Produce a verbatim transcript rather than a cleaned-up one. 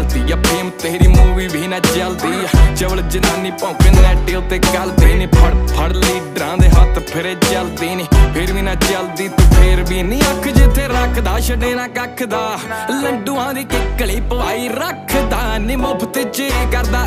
चलती या फेम तेरी मूवी भी ना चलती चवल जनानी भौंके नैट उत्ते गलदी नी फड़ फड़ लीडरां दे हत्थ फिरे चलदी नी फिर भी ना चलदी तू फिर भी नी अख जिथे रखदा छड़े ना कख दा लंडुआं दी किकली पवाई रखदा नी मुफ्त च करदा